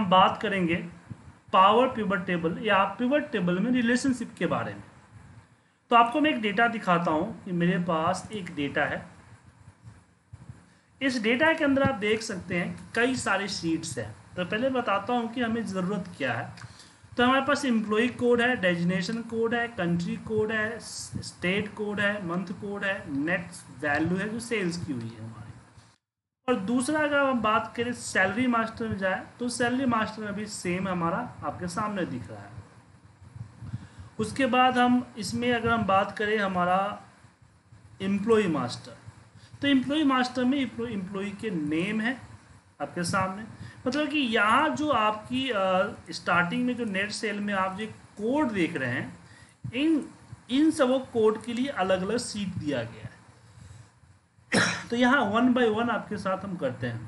हम बात करेंगे पावर पिवट टेबल या पिवट टेबल में रिलेशनशिप के बारे में। तो आपको मैं एक डेटा दिखाता हूं कि मेरे पास एक डेटा है। इस डेटा के अंदर आप देख सकते हैं कि कई सारे शीट्स हैं। तो पहले बताता हूं कि हमें ज़रूरत क्या है। तो हमारे पास एम्प्लॉय कोड है, डेजिग्नेशन कोड है, कंट्री कोड है, स्टेट कोड है, मंथ कोड है, नेट वैल्यू है जो सेल्स की हुई है हमारी। और दूसरा अगर हम बात करें सैलरी मास्टर में जाए तो सैलरी मास्टर में भी सेम हमारा आपके सामने दिख रहा है। उसके बाद हम इसमें अगर हम बात करें हमारा एम्प्लॉय मास्टर, तो एम्प्लॉय मास्टर में एम्प्लॉय के नेम है आपके सामने। मतलब कि यहाँ जो आपकी स्टार्टिंग में जो नेट सेल में आप जो कोड देख रहे हैं, इन सब कोड के लिए अलग अलग सीट दिया गया है। तो यहाँ 1 बाय 1 आपके साथ हम करते हैं।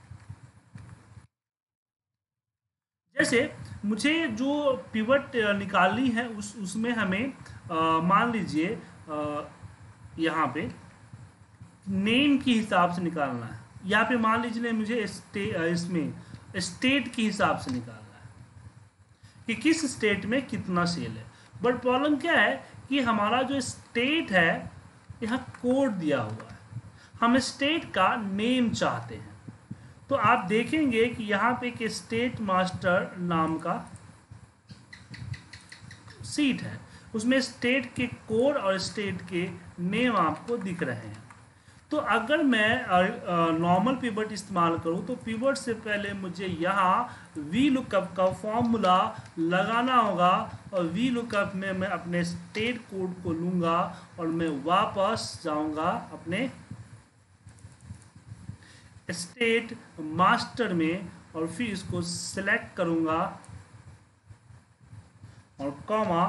जैसे मुझे जो पिवट निकालनी है उसमें हमें मान लीजिए यहाँ पे नेम के हिसाब से निकालना है। यहाँ पे मान लीजिए मुझे इसमें स्टेट के हिसाब से निकालना है कि किस स्टेट में कितना सेल है। बट प्रॉब्लम क्या है कि हमारा जो स्टेट है यहाँ कोड दिया हुआ है, हम स्टेट का नेम चाहते हैं। तो आप देखेंगे कि यहाँ पे एक स्टेट मास्टर नाम का सीट है, उसमें स्टेट के कोड और स्टेट के नेम आपको दिख रहे हैं। तो अगर मैं नॉर्मल पिवट इस्तेमाल करूं तो पिवट से पहले मुझे यहाँ वी लुकअप का फॉर्मूला लगाना होगा और वी लुकअप में मैं अपने स्टेट कोड को लूँगा और मैं वापस जाऊँगा अपने स्टेट मास्टर में और फिर इसको सिलेक्ट करूँगा और कॉमा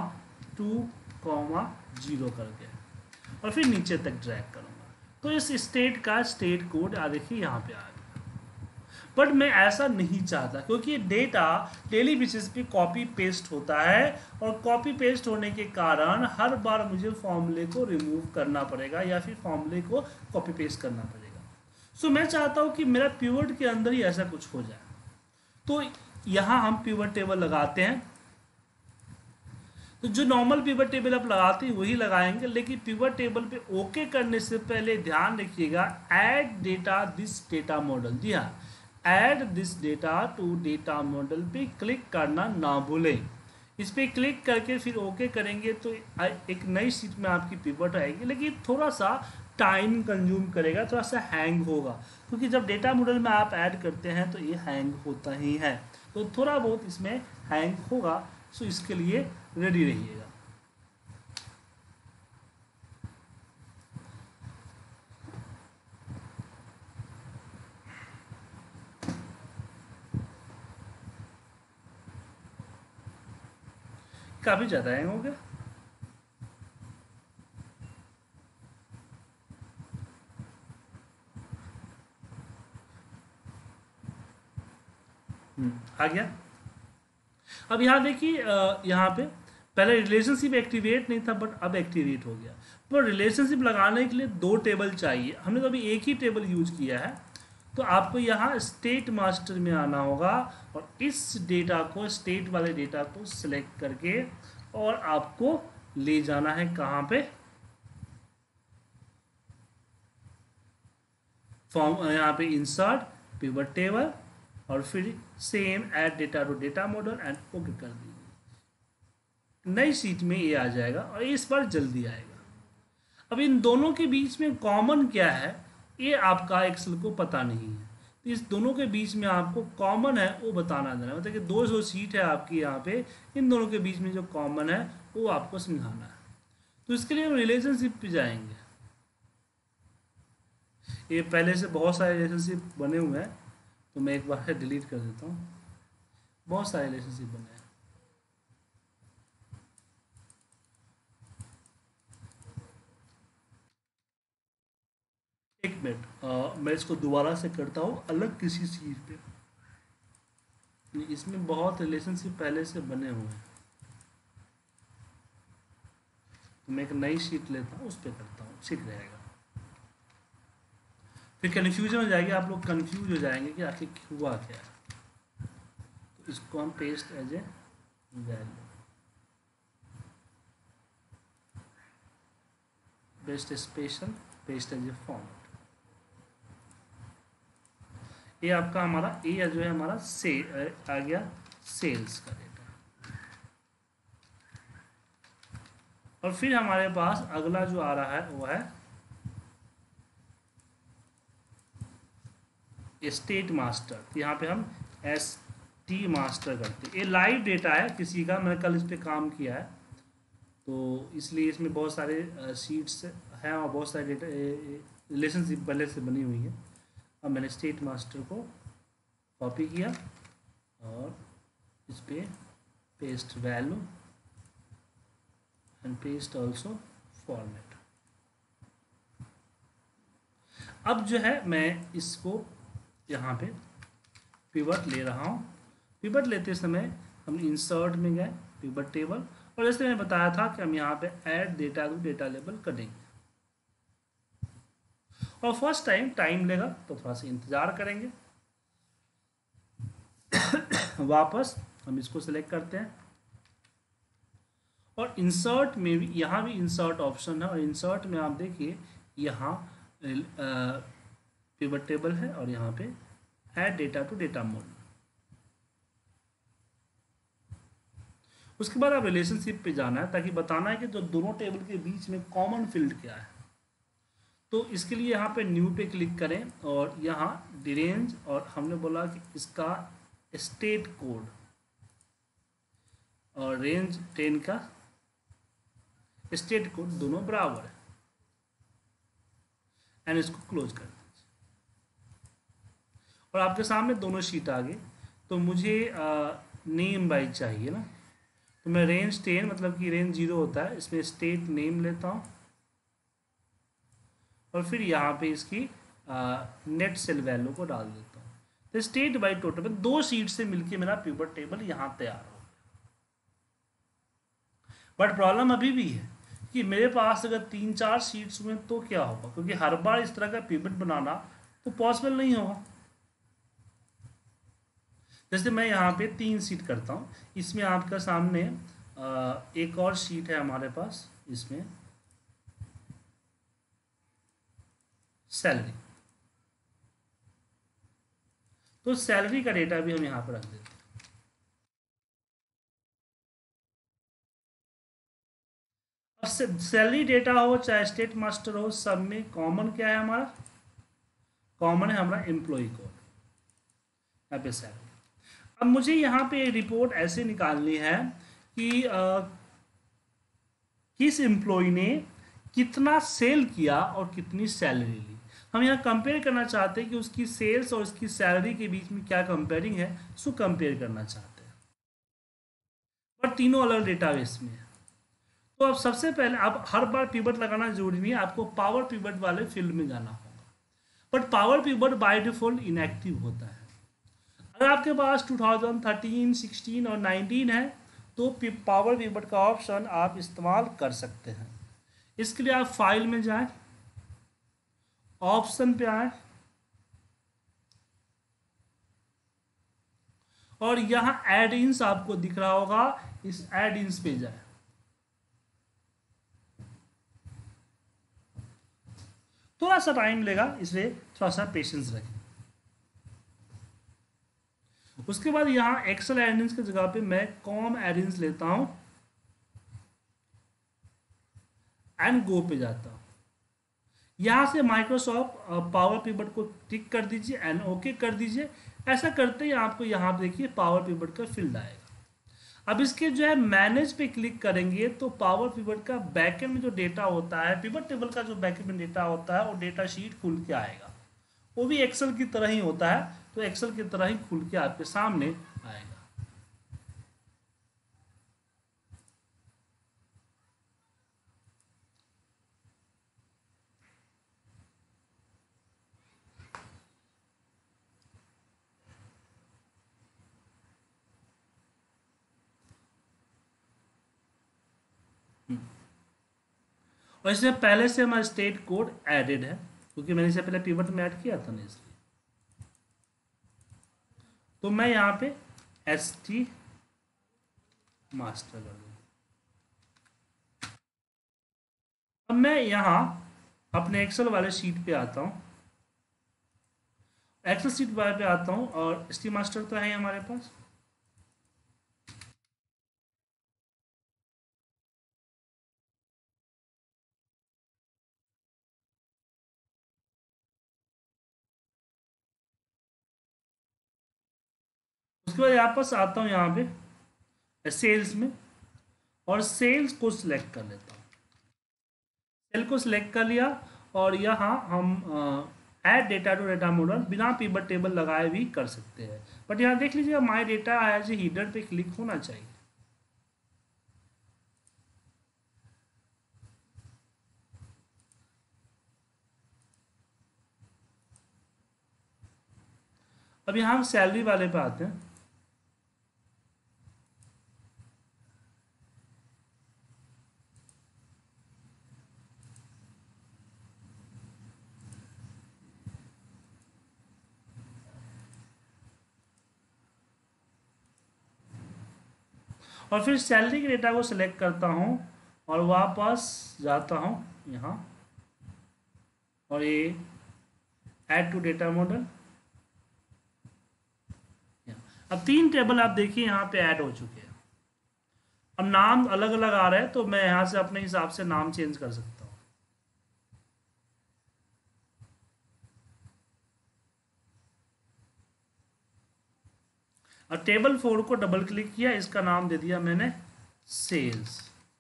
2,0 करके और फिर नीचे तक ड्रैग करूँगा। तो इस स्टेट का स्टेट कोड देखिए यहाँ पे आ गया। बट मैं ऐसा नहीं चाहता क्योंकि डेटा डेली बेसिस पे कॉपी पेस्ट होता है और कॉपी पेस्ट होने के कारण हर बार मुझे फॉर्मूले को रिमूव करना पड़ेगा या फिर फॉर्मूले को कॉपी पेस्ट करना पड़ेगा। सो मैं चाहता हूँ कि मेरा पिवट के अंदर ही ऐसा कुछ हो जाए। तो यहाँ हम पिवट टेबल लगाते हैं। तो जो नॉर्मल पिवट टेबल आप लगाते हैं वही लगाएंगे, लेकिन पिवट टेबल पे ओके करने से पहले ध्यान रखिएगा add data this data model. जी हाँ, add this data to data model पे क्लिक करना ना भूलें। इस पर क्लिक करके फिर ओके करेंगे तो एक नई शीट में आपकी पिवट आएगी, लेकिन थोड़ा सा टाइम कंज्यूम करेगा, थोड़ा सा हैंग होगा क्योंकि जब डेटा मॉडल में आप ऐड करते हैं तो ये हैंग होता ही है। तो थोड़ा बहुत इसमें हैंग होगा, सो इसके लिए रेडी रहिएगा। काफी ज्यादा हैंग हो गया। आ गया। अब यहाँ देखिए यहाँ पे पहले रिलेशनशिप एक्टिवेट नहीं था बट अब एक्टिवेट हो गया। पर रिलेशनशिप लगाने के लिए 2 टेबल चाहिए, हमने तो अभी एक ही टेबल यूज किया है। तो आपको यहाँ स्टेट मास्टर में आना होगा और इस डेटा को स्टेट वाले डेटा को सिलेक्ट करके और आपको ले जाना है कहाँ पे, फॉर्म यहाँ पे इंसर्ट पिवट टेबल और फिर same add data to data model and okay कर दीजिए। नई शीट में ये आ जाएगा और इस बार जल्दी आएगा। अब इन दोनों के बीच में कॉमन क्या है ये आपका एक्सेल को पता नहीं है, तो इस दोनों के बीच में आपको कॉमन है वो बताना देना, मतलब कि 2 शीट है आपकी यहाँ पे, इन दोनों के बीच में जो कॉमन है वो आपको समझाना है। तो इसके लिए हम रिलेशनशिप पे जाएंगे। ये पहले से बहुत सारे रिलेशनशिप बने हुए हैं तो मैं एक बार डिलीट कर देता हूँ। बहुत सारे रिलेशनशिप बने हैं। एक मिनट मैं इसको दोबारा से करता हूँ अलग किसी चीज़ पे। इसमें बहुत रिलेशनशिप पहले से बने हुए हैं तो मैं एक नई शीट लेता हूँ उस पर करता हूँ, ठीक रहेगा। फिर कन्फ्यूजन हो जाएगी, आप लोग कन्फ्यूज हो जाएंगे कि आखिर हुआ क्या है। इसको हम paste as a value, best special, paste as a format. ये आपका हमारा ये जो है हमारा से आ गया सेल्स का डेटा। और फिर हमारे पास अगला जो आ रहा है वो है स्टेट मास्टर। यहाँ पे हम एस टी मास्टर करते हैं। ये लाइव डेटा है किसी का, मैंने कल इस पर काम किया है तो इसलिए इसमें बहुत सारे शीट्स हैं और बहुत सारे डेटा रिलेशनशिप पहले से बनी हुई है। अब मैंने स्टेट मास्टर को कॉपी किया और इस पर paste value and paste also format. अब जो है मैं इसको यहाँ पे पिवट ले रहा हूँ। पिवट लेते समय हम इंसर्ट में गए, पिवट टेबल, और जैसे मैंने बताया था कि हम यहाँ पे add data to data label करेंगे। और फर्स्ट टाइम लेगा तो थोड़ा सा इंतज़ार करेंगे। वापस हम इसको सेलेक्ट करते हैं और इंसर्ट में भी, यहाँ भी इंसर्ट ऑप्शन है और इंसर्ट में आप देखिए यहाँ पिवट टेबल है और यहाँ पे add data to data mode. उसके बाद आप रिलेशनशिप पे जाना है ताकि बताना है कि जो दोनों टेबल के बीच में कॉमन फील्ड क्या है। तो इसके लिए यहाँ पे न्यू पे क्लिक करें और यहाँ डिरेंज, और हमने बोला कि इसका स्टेट कोड और रेंज 10 का स्टेट कोड दोनों बराबर है, एंड इसको क्लोज कर दीजिए। और आपके सामने दोनों शीट आ गए। तो मुझे नेम बाई चाहिए ना, तो मैं रेंज 10 मतलब कि रेंज 0 होता है, इसमें स्टेट नेम लेता हूँ और फिर यहाँ पे इसकी नेट सेल वैल्यू को डाल देता हूँ। तो स्टेट बाई टोटल में 2 शीट से मिलके मेरा पिवट टेबल यहाँ तैयार हो गया। बट प्रॉब्लम अभी भी है कि मेरे पास अगर 3-4 शीट्स हुए तो क्या होगा, क्योंकि हर बार इस तरह का पिवट बनाना तो पॉसिबल नहीं होगा। जैसे मैं यहाँ पे 3 शीट करता हूँ, इसमें आपका सामने एक और शीट है हमारे पास, इसमें सैलरी। तो सैलरी का डेटा भी हम यहाँ पर रख देते हैं। अब सैलरी डेटा हो चाहे स्टेट मास्टर हो, सब में कॉमन क्या है हमारा, कॉमन है हमारा एम्प्लॉय कोड, यहाँ पे सैलरी। अब मुझे यहाँ पे रिपोर्ट ऐसे निकालनी है कि किस एम्प्लॉय ने कितना सेल किया और कितनी सैलरी ली। हम यहाँ कंपेयर करना चाहते हैं कि उसकी सेल्स और उसकी सैलरी के बीच में क्या कंपेयरिंग है, उसको कंपेयर करना चाहते हैं। पर तीनों अलग डेटाबेस में है। तो अब सबसे पहले, आप हर बार पिवट लगाना जरूरी नहीं है, आपको पावर पिवट वाले फील्ड में जाना होगा। But power pivot by default inactive होता है। अगर आपके पास 2013, 16 और 19 है तो पावर पिवट का ऑप्शन आप इस्तेमाल कर सकते हैं। इसके लिए आप फाइल में जाएं, ऑप्शन पे आए और यहां एड इन्स आपको दिख रहा होगा, इस एड इन्स पे जाए। थोड़ा सा टाइम लेगा, इसलिए थोड़ा सा पेशेंस रखें। उसके बाद यहाँ एक्सेल एडिंस की जगह पे मैं कॉम एडिंस लेता हूं एंड गो पे जाता हूं। यहाँ से माइक्रोसॉफ्ट पावर पिवट को टिक कर दीजिए एंड ओके कर दीजिए। ऐसा करते ही आपको यहाँ पे देखिए पावर पिवट का फील्ड आएगा। अब इसके जो है मैनेज पे क्लिक करेंगे तो पावर पिवट का बैकएंड में जो डेटा होता है, पिवट टेबल का जो बैकएंड में डेटा होता है, वो डेटा शीट खुल के आएगा। वो भी एक्सेल की तरह ही होता है, तो एक्सेल की तरह ही खुल के आपके सामने आएगा। और इसमें पहले से हमारा स्टेट कोड एडेड है, क्योंकि मैंने इसे पहले पिवट में ऐड किया था ना, इसलिए। तो मैं यहाँ पे ST मास्टर कर दूँ। अब मैं यहाँ अपने एक्सेल वाले शीट पे आता हूँ, एक्सेल शीट वाले पे आता हूँ और ST मास्टर तो है हमारे पास। उसके बाद वापस आता हूँ यहाँ पे सेल्स में और सेल्स को सिलेक्ट कर लेता हूँ। सेल को सिलेक्ट कर लिया और यहाँ हम add data to data model बिना पिवट टेबल लगाए भी कर सकते हैं, बट यहाँ देख लीजिएगा my data as a header पे क्लिक होना चाहिए। अब यहाँ हम सैलरी वाले पे आते हैं। और फिर सैलरी के डेटा को सिलेक्ट करता हूँ और वापस जाता हूँ यहाँ और ये ऐड टू डेटा मॉडल। अब 3 टेबल आप देखिए यहाँ पे ऐड हो चुके हैं। अब नाम अलग अलग आ रहा है तो मैं यहाँ से अपने हिसाब से नाम चेंज कर सकता हूँ। और टेबल 4 को डबल क्लिक किया, इसका नाम दे दिया मैंने सेल्स।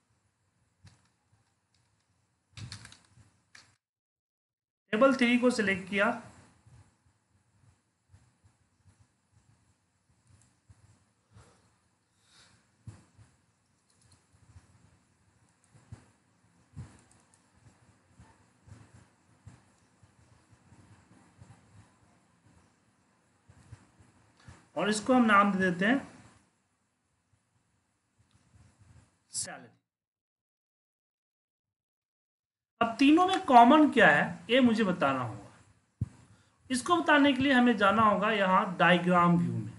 टेबल 3 को सिलेक्ट किया और इसको हम नाम दे देते हैं सैलरी। अब तीनों में कॉमन क्या है ये मुझे बताना होगा। इसको बताने के लिए हमें जाना होगा यहाँ डायग्राम व्यू में।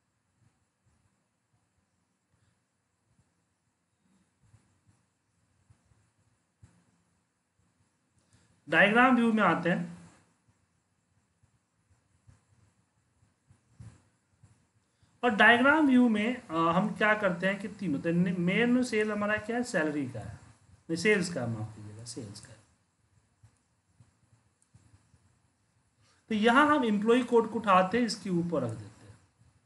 डायग्राम व्यू में आते हैं और डायग्राम व्यू में हम क्या करते हैं कि तीनों तो मेन सेल हमारा क्या है, सैलरी का है, नहीं सेल्स का, माफ कीजिएगा सेल्स का है। तो यहाँ हम एम्प्लॉय कोड को उठाते हैं, इसके ऊपर रख देते हैं।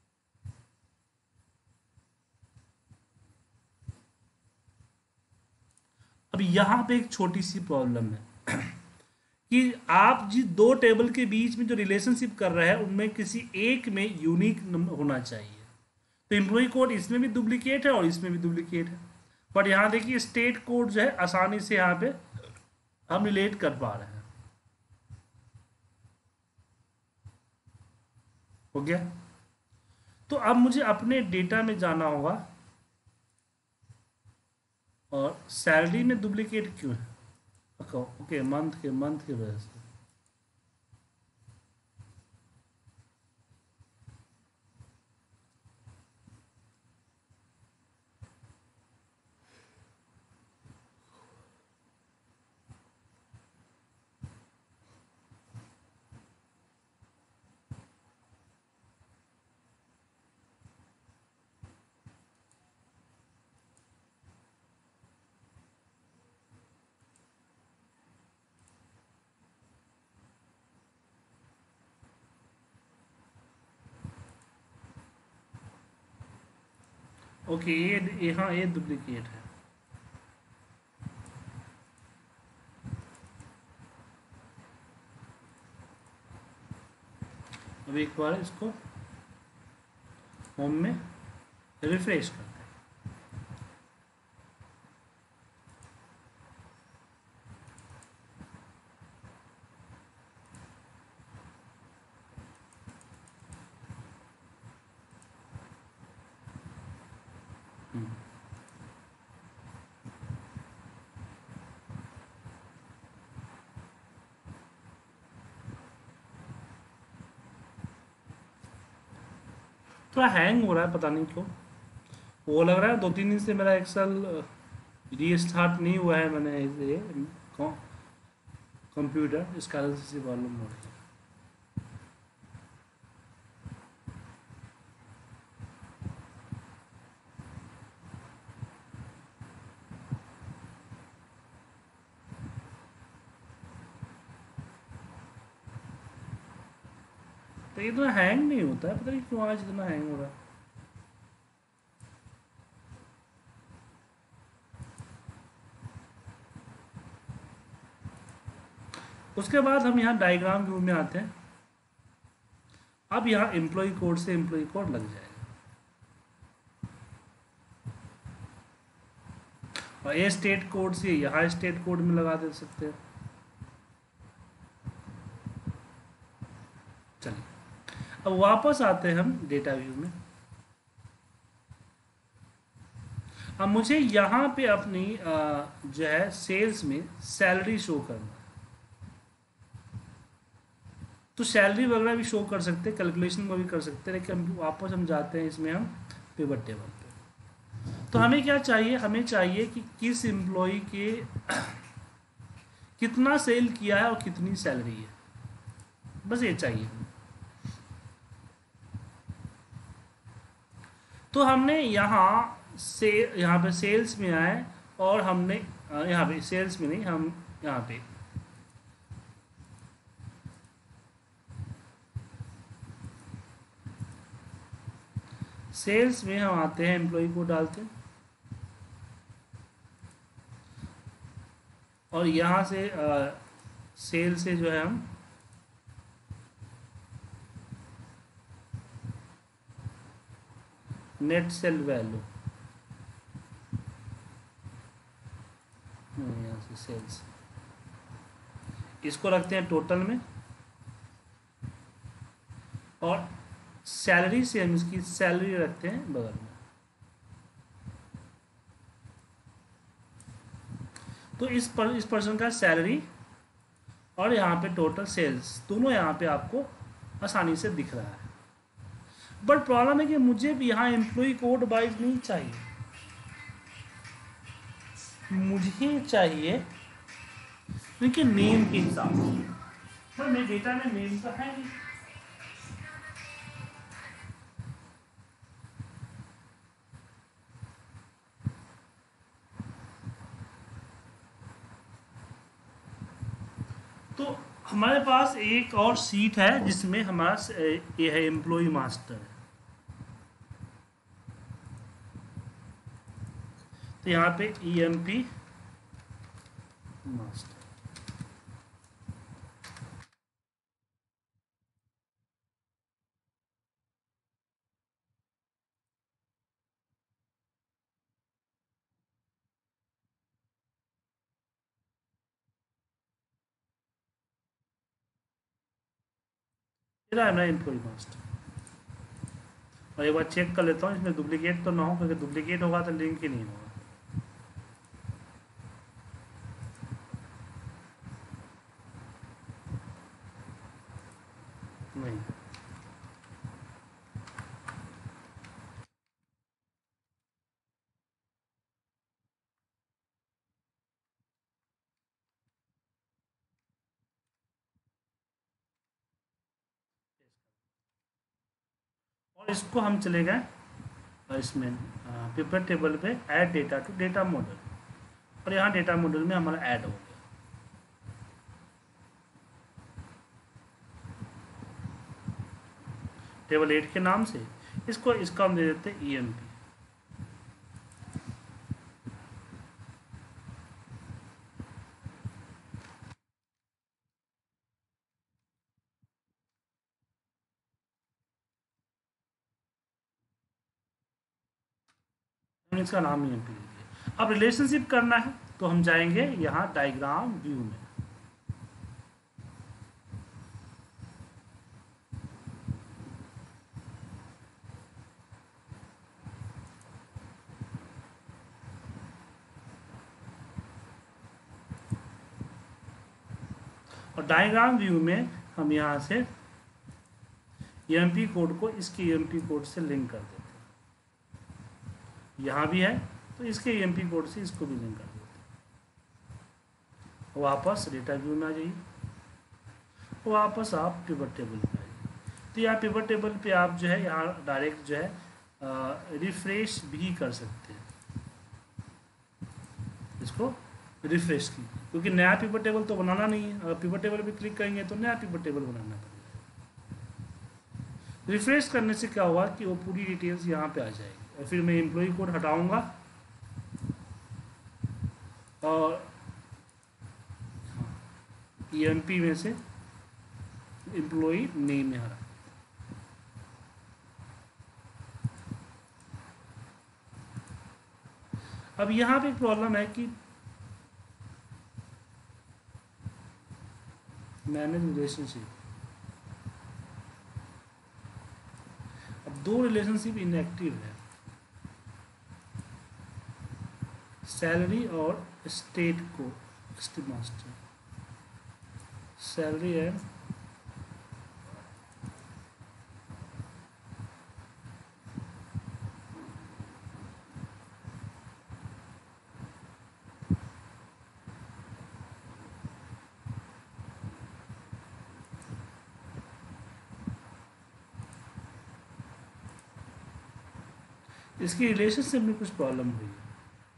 अब यहाँ पे एक छोटी सी प्रॉब्लम है कि आप जिस 2 टेबल के बीच में जो रिलेशनशिप कर रहे हैं उनमें किसी एक में यूनिक होना चाहिए। तो एम्प्लॉय कोड इसमें भी डुप्लीकेट है और इसमें भी डुप्लीकेट है, बट यहाँ देखिए स्टेट कोड जो है आसानी से यहाँ पे हम रिलेट कर पा रहे हैं। हो गया। तो अब मुझे अपने डेटा में जाना होगा और सैलरी में डुप्लीकेट क्यों है, ओके मंथ के वजह से। ओके ये हाँ ये डुप्लीकेट है। अब एक बार इसको होम में रिफ्रेश करते हैं। थोड़ा हैंग हो रहा है, पता नहीं क्यों। वो लग रहा है 2-3 दिन से मेरा एक्सेल रीस्टार्ट नहीं हुआ है, मैंने इसे कंप्यूटर, इस कारण से प्रॉब्लम हो रही है। तो इतना हैंग नहीं होता है, पता नहीं क्यों आज इतना हैंग हो रहा है। उसके बाद हम यहाँ डायग्राम व्यू में आते हैं। अब यहाँ एम्प्लॉय कोड से एम्प्लॉय कोड लग जाएगा, और ये स्टेट कोड से यहाँ स्टेट कोड में लगा दे सकते हैं। चलिए अब वापस आते हैं हम डेटा व्यू में। अब मुझे यहाँ पे अपनी जो है सेल्स में सैलरी शो करना है। तो सैलरी वगैरह भी शो कर सकते हैं, कैलकुलेशन को भी कर सकते हैं, लेकिन वापस हम जाते हैं इसमें हम पिवट टेबल पे। तो हमें क्या चाहिए, हमें चाहिए कि किस एम्प्लॉय के कितना सेल किया है और कितनी सैलरी है, बस ये चाहिए। तो हमने यहाँ पे सेल्स में आए, और हमने यहाँ पे सेल्स में नहीं, हम यहाँ पे सेल्स में हम आते हैं, एम्प्लॉय को डालते हैं, और यहाँ से सेल से जो है हम नेट सेल वैल्यू, यहाँ से सेल्स, इसको रखते हैं टोटल में, और सैलरी से हम इसकी सैलरी रखते हैं बगल में। तो इस पर्सन का सैलरी और यहाँ पे टोटल सेल्स दोनों यहाँ पे आपको आसानी से दिख रहा है। बट प्रॉब्लम है कि मुझे भी यहाँ एम्प्लॉय कोड वाइज नहीं चाहिए, मुझे चाहिए उनके नेम के हिसाब से, पर मेरे डेटा में नेम तो है नहीं। तो हमारे पास एक और सीट है जिसमें हमारा ये है एम्प्लॉय मास्टर है। तो यहाँ पे EMP मास्टर, मेरा है ना एम्प्लॉय मास्टर। और एक बार चेक कर लेता हूँ इसमें डुप्लीकेट तो ना हो, क्योंकि डुप्लीकेट होगा तो लिंक ही नहीं होगा। नहीं, और इसको हम चले गए इसमें पेपर टेबल पे add data to data model, और यहाँ डेटा मॉडल में हमारा ऐड हो गया। टेबल 8 के नाम से इसका हम दे देते हैं EMP। इसका नाम EMP लीजिए। अब रिलेशनशिप करना है तो हम जाएंगे यहाँ डायग्राम व्यू में। और डायग्राम व्यू में हम यहाँ से ईएमपी कोड को इसके ईएमपी कोड से लिंक कर देते हैं, यहाँ भी है तो इसके ईएमपी कोड से इसको भी लिंक कर देते हैं। वापस डेटा व्यू में आ जाइए, वापस आप पिवट टेबल पे आइए। तो यहाँ पिवट टेबल पे आप जो है यहाँ डायरेक्ट जो है रिफ्रेश भी कर सकते हैं, इसको रिफ्रेश की, क्योंकि नया पिवट टेबल तो बनाना नहीं है। अगर पिवट टेबल पे क्लिक करेंगे तो नया पिवट टेबल बनाना पड़ेगा। रिफ्रेश करने से क्या हुआ कि वो पूरी डिटेल्स यहाँ पे आ जाएगी। और फिर मैं एम्प्लॉय कोड हटाऊंगा और ईएमपी में से एम्प्लॉय नेम में हटा। अब यहाँ पे एक प्रॉब्लम है कि मैनेज रिलेशनशिप, अब दो रिलेशनशिप इनएक्टिव है, सैलरी और स्टेट को स्टेट मास्टर, सैलरी एंड इसकी रिलेशनशिप में कुछ प्रॉब्लम हुई है।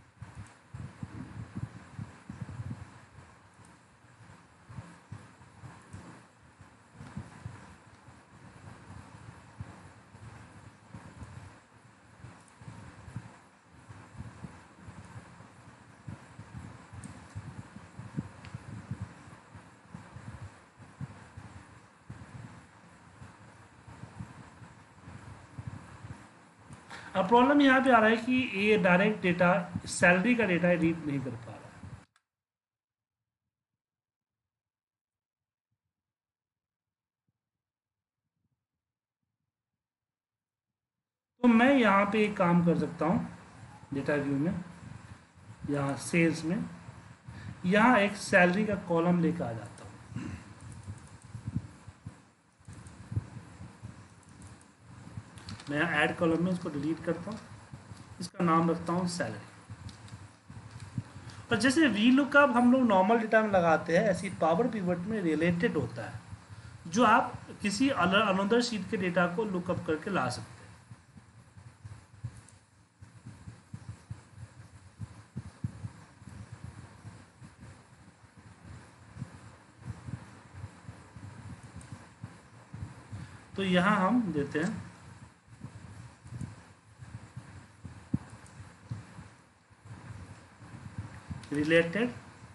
अब प्रॉब्लम यहाँ पे आ रहा है कि ये डायरेक्ट डेटा सैलरी का डेटा रीड नहीं कर पा रहा है। तो मैं यहाँ पे एक काम कर सकता हूँ, डेटा व्यू में, यहाँ सेल्स में, यहाँ एक सैलरी का कॉलम लेकर आ जाता हूँ। मैं यहाँ ऐड कॉलम में इसको डिलीट करता हूँ, इसका नाम रखता हूँ सैलरी। और जैसे वी लुकअप हम लोग नॉर्मल डेटा में लगाते हैं, ऐसी पावर पिवट में रिलेटेड होता है, जो आप किसी अनदर शीट के डेटा को लुकअप करके ला सकते हैं। तो यहाँ हम देते हैं रिलेटेड,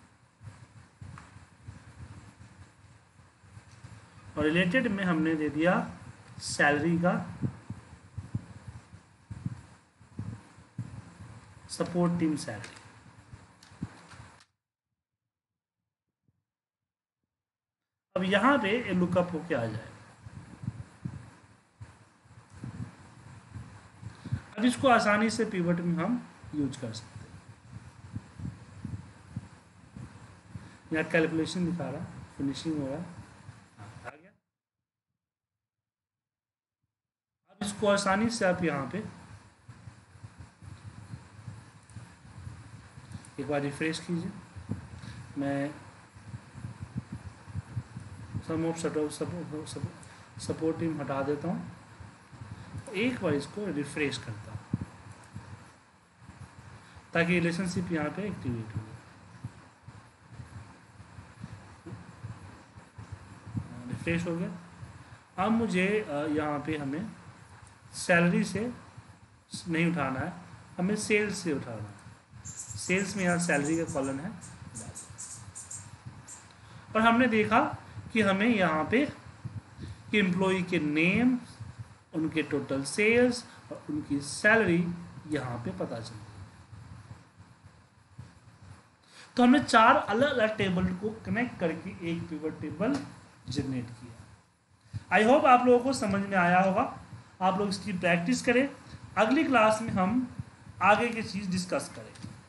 और रिलेटेड में हमने दे दिया सैलरी का सपोर्ट टीम सैलरी। अब यहाँ पे लुकअप होके आ जाएगा। अब इसको आसानी से पिवट में हम यूज कर सकते हैं। यहाँ कैलकुलेशन दिखा रहा, फिनिशिंग हो रहा, आ गया। अब इसको आसानी से आप यहाँ पे एक बार रिफ्रेश कीजिए। मैं सपोर्ट टीम हटा देता हूँ, एक बार इसको रिफ्रेश करता हूँ ताकि रिलेशनशिप यहाँ पे एक्टिवेट हो जाए। रिफ्रेश हो गया। अब मुझे यहाँ पे हमें सैलरी से नहीं उठाना है, हमें सेल्स से उठाना है। सेल्स में यहाँ सैलरी का कॉलम है, और हमने देखा कि हमें यहाँ पे एम्प्लॉय के नेम, उनके टोटल सेल्स और उनकी सैलरी यहाँ पे पता चल गई। तो हमने 4 अलग अलग टेबल को कनेक्ट करके एक पिवट टेबल जनरेट किया। आई होप आप लोगों को समझ में आया होगा। आप लोग इसकी प्रैक्टिस करें। अगली क्लास में हम आगे की चीज़ डिस्कस करेंगे।